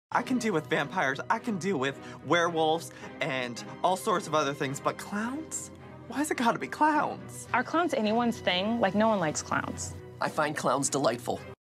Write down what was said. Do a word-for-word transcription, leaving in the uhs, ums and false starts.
I can deal with vampires, I can deal with werewolves, and all sorts of other things, but clowns? Why's it gotta be clowns? Are clowns anyone's thing? Like, no one likes clowns. I find clowns delightful.